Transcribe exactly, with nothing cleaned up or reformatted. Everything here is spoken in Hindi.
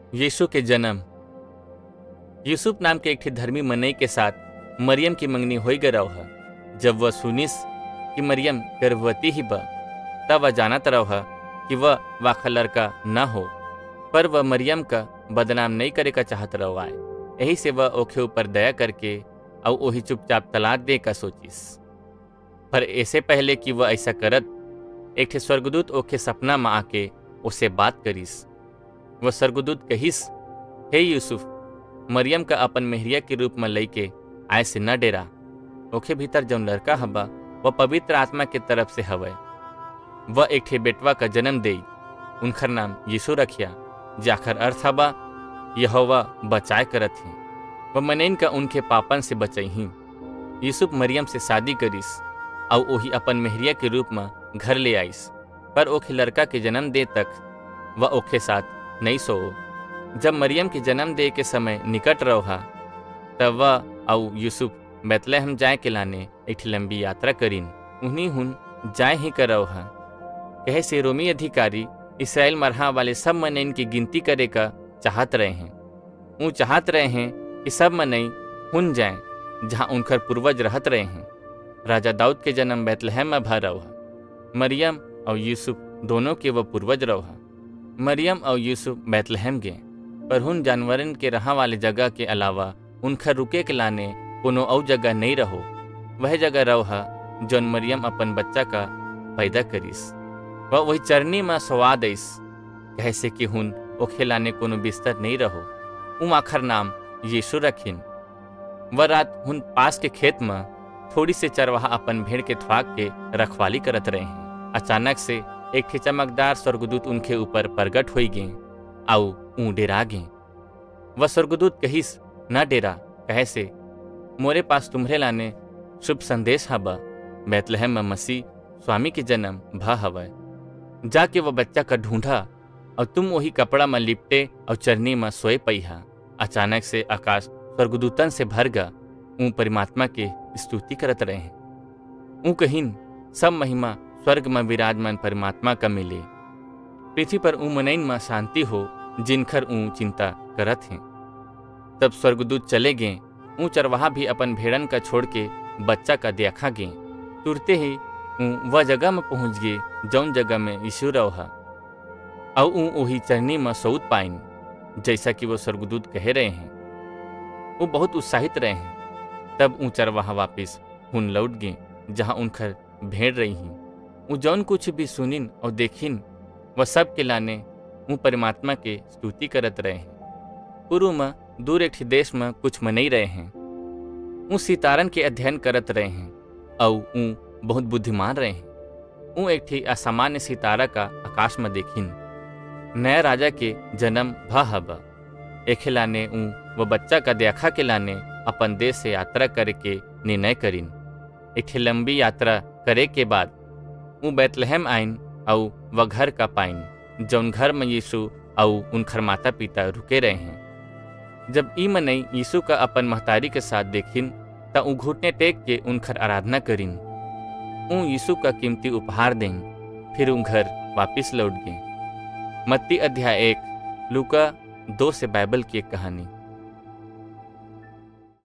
यीशु के जन्म। यूसुफ नाम के एक ठे धर्मी मनई के साथ मरियम की मंगनी होई गरव है। जब वह सुनिस कि मरियम गर्भवती ही बा, तब वह जानत रह कि वह वाखा लड़का न हो, पर वह मरियम का बदनाम नहीं करे का चाहत रवाए। यही से वह ओखे ऊपर दया करके और वही चुपचाप तलाक दे का सोचिस। पर ऐसे पहले कि वह ऐसा करत, एक ठे स्वर्गदूत ओखे सपना में आके उसे बात करिस। वह स्वर्गदूत कहिस, हे यूसुफ, मरियम का अपन मेहरिया के रूप में लइके आए से न डेरा। ओखे भीतर जौन लड़का हबा वह पवित्र आत्मा के तरफ से हवै। वह एक ठे बेटवा का जन्म देई, उनकर नाम यीशु रखिया, जाकर अर्थ हबा यहोवा बचाए करत ही। वह मनैन का उनके पापन से बचई। यूसुफ मरियम से शादी करिस और वही अपन मेहरिया के रूप में घर ले आइस। पर ओखे लड़का के जन्म दे तक वह ओखे साथ नहीं सो। जब मरियम के जन्म दे के समय निकट रहा, तब वह और यूसुफ बैतलहम जाए के लाने एक लंबी यात्रा करीन। उन्हीं हुन जाए ही कर रहा। कहे से रोमी अधिकारी इसराइल मरहा वाले सब मनैन की गिनती करे का चाहत रहे हैं। वो चाहत रहे हैं कि सब मनई हुन जाए जहाँ उनकर पूर्वज रहत रहे हैं। राजा दाऊद के जन्म बैतलहम में भा रहा। मरियम और यूसुफ दोनों के वह पूर्वज रहा। मरियम और यूसुफ बैतलहम गए, पर हुन जानवरन के रहा वाले जगह के अलावा उनका रुके के लाने कोनो और जगह नहीं रहो। वह जगह रहा जौन मरियम अपन बच्चा का पैदा करिस। वह वही चरनी में सवा दिस, कैसे कि हुन ओखे लाने कोनो बिस्तर नहीं रहो। उम आखर नाम यीशु रखिन। वह रात हुन पास के खेत में थोड़ी से चरवाहा अपन भेड़ के थ्वाक के रखवाली करत रहे हैं। अचानक से एक ठे चमकदार स्वर्गदूत उनके ऊपर प्रगट हो गए आउ ऊ डेरा गए। वह स्वर्गदूत कहिस, न डेरा, कहे से मोरे पास तुम्हरे लाने शुभ संदेश हबा। बैतलहम में मसीह स्वामी के जन्म भा हवै। जाके वह बच्चा का ढूंढा और तुम वही कपड़ा में लिपटे और चरनी में सोए पैहा। अचानक से आकाश स्वर्गदूतन से भर गा। ऊ परमात्मा के स्तुति करत रहे हैं। ऊ कहिन, सब महिमा स्वर्ग में विराजमान परमात्मा का मिले। पृथ्वी पर ऊ मनैन में शांति हो जिनखर ऊ चिंता करत हैं। तब स्वर्गदूत चले गए। ऊ चरवाहा भी अपन भेड़न का छोड़ के बच्चा का देखा गए। तुरते ही ऊ वह जगह में पहुंच गए जौन जगह में यीशु रहा, और ऊ वही चरनी में सऊत पाइन जैसा कि वो स्वर्गदूत कह रहे हैं। वो बहुत उत्साहित रहे हैं। तब ऊ चरवाहा वापिस हुन लौट गए जहाँ उनकर भेड़ रही हैं। ऊ जौन कुछ भी सुनिन और देखिन वह सब के लाने ऊ परमात्मा के स्तुति करत रहे हैं। पूर्व में दूर एक देश में कुछ मनई रहे हैं। ऊ सितारन के अध्ययन करत रहे हैं और ऊ बहुत बुद्धिमान रहे हैं। ऊ एक ठे असामान्य सितारा का आकाश में देखिन। नया राजा के जन्म भा हबा। एक लाने ऊ वह बच्चा का देखा के लाने अपन देश से यात्रा करे के निर्णय करिन। एक लंबी यात्रा करे के बाद ऊ बैतलहम आइन और वह घर का पाइन जौन घर में यीशु और उनकर माता पिता रुके रहे हैं। जब ई मनई यीशु का अपन महतारी के साथ देखिन त ऊ घुटने टेक के उनकर आराधना करिन। ऊ यीशु का कीमती उपहार दें, फिर ऊ घर वापिस लौट गए। मत्ती अध्याय एक, लूका दो से बाइबल की एक कहानी।